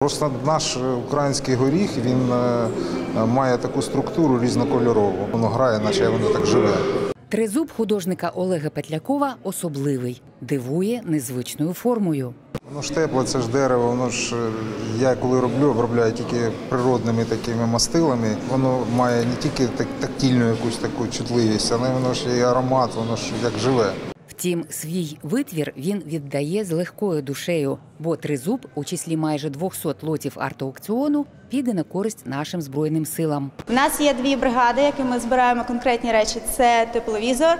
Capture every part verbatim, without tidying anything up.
Просто наш український горіх, він має таку структуру різнокольорову. Воно грає, наче воно так живе. Тризуб художника Олега Петлякова особливий, дивує незвичною формою. Воно ж тепле, це ж дерево, воно ж, я коли роблю, обробляю тільки природними такими мастилами. Воно має не тільки тактильну якусь таку чутливість, але воно ж і аромат, воно ж як живе. Втім, свій витвір він віддає з легкою душею, бо тризуб у числі майже двохсот лотів арт-аукціону піде на користь нашим Збройним силам. У нас є дві бригади, які ми збираємо конкретні речі. Це тепловізор,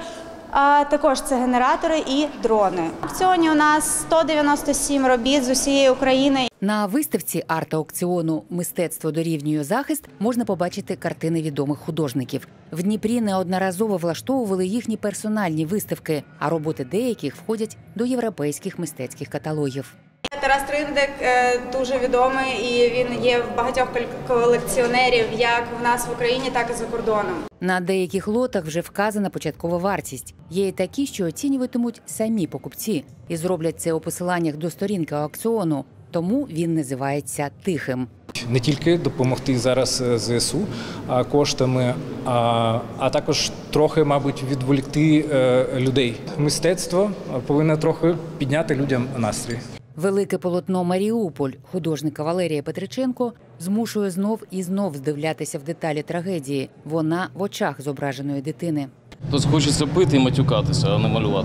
а також це генератори і дрони. В аукціоні у нас сто дев'яносто сім робіт з усієї України. На виставці арт-аукціону «Мистецтво дорівнює захист» можна побачити картини відомих художників. В Дніпрі неодноразово влаштовували їхні персональні виставки, а роботи деяких входять до європейських мистецьких каталогів. Тарас Триндик дуже відомий і він є в багатьох колекціонерів як в нас в Україні, так і за кордоном. На деяких лотах вже вказана початкова вартість. Є і такі, що оцінюватимуть самі покупці і зроблять це у посиланнях до сторінки аукціону. Тому він називається «Тихим». Не тільки допомогти зараз ЗСУ коштами, а, а також трохи, мабуть, відволікти людей. Мистецтво повинно трохи підняти людям настрій. Велике полотно «Маріуполь» художника Валерія Петриченко змушує знов і знов здивлятися в деталі трагедії. Вона в очах зображеної дитини. Тут хочеться пити і матюкатися, а не малювати.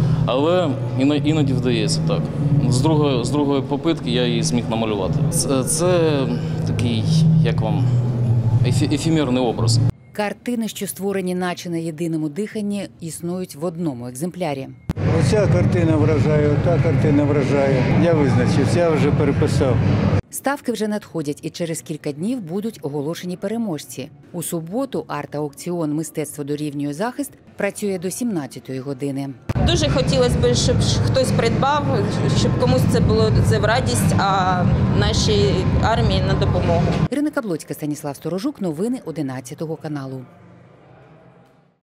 Але іноді вдається так. З другої, з другої попитки я її зміг намалювати. Це, це такий, як вам, ефі, ефемерний образ. Картини, що створені наче на єдиному диханні, існують в одному екземплярі. Оця картина вражає, ота картина вражає. Я визначився, я вже переписав. Ставки вже надходять і через кілька днів будуть оголошені переможці. У суботу арт-аукціон «Мистецтво дорівнює захист» працює до сімнадцятої години. Дуже хотілося б, щоб хтось придбав, щоб комусь це було це в радість, а нашій армії на допомогу. Ірина Каблоцька, Станіслав Сторожук. Новини одинадцятого каналу.